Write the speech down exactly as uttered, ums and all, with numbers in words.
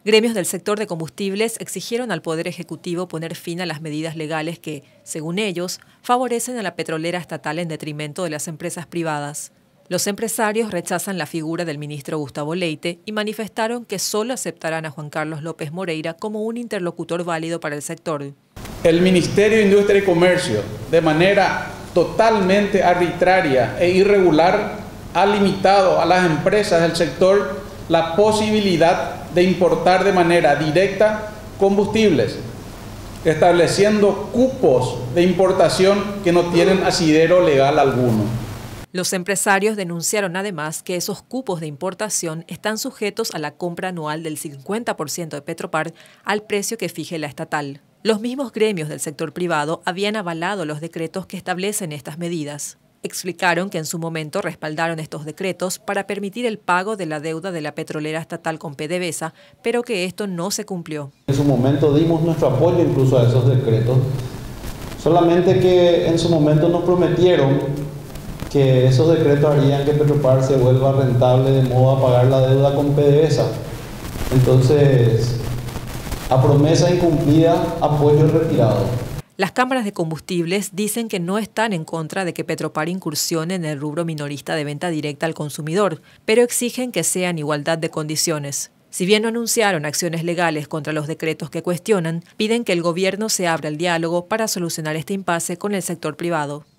Gremios del sector de combustibles exigieron al Poder Ejecutivo poner fin a las medidas legales que, según ellos, favorecen a la petrolera estatal en detrimento de las empresas privadas. Los empresarios rechazan la figura del ministro Gustavo Leite y manifestaron que solo aceptarán a Juan Carlos López Moreira como un interlocutor válido para el sector. El Ministerio de Industria y Comercio, de manera totalmente arbitraria e irregular, ha limitado a las empresas del sector la posibilidad de importar de manera directa combustibles, estableciendo cupos de importación que no tienen asidero legal alguno. Los empresarios denunciaron además que esos cupos de importación están sujetos a la compra anual del cincuenta por ciento de Petropar al precio que fije la estatal. Los mismos gremios del sector privado habían avalado los decretos que establecen estas medidas. Explicaron que en su momento respaldaron estos decretos para permitir el pago de la deuda de la petrolera estatal con PDVSA, pero que esto no se cumplió. En su momento dimos nuestro apoyo incluso a esos decretos, solamente que en su momento nos prometieron que esos decretos harían que Petropar se vuelva rentable de modo a pagar la deuda con PDVSA. Entonces, a promesa incumplida, apoyo retirado. Las cámaras de combustibles dicen que no están en contra de que Petropar incursione en el rubro minorista de venta directa al consumidor, pero exigen que sea en igualdad de condiciones. Si bien no anunciaron acciones legales contra los decretos que cuestionan, piden que el gobierno se abra al diálogo para solucionar este impasse con el sector privado.